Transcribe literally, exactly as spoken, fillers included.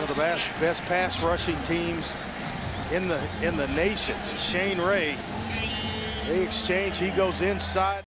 one of the best best pass rushing teams in the in the nation. Shane Ray, they exchange. He goes inside.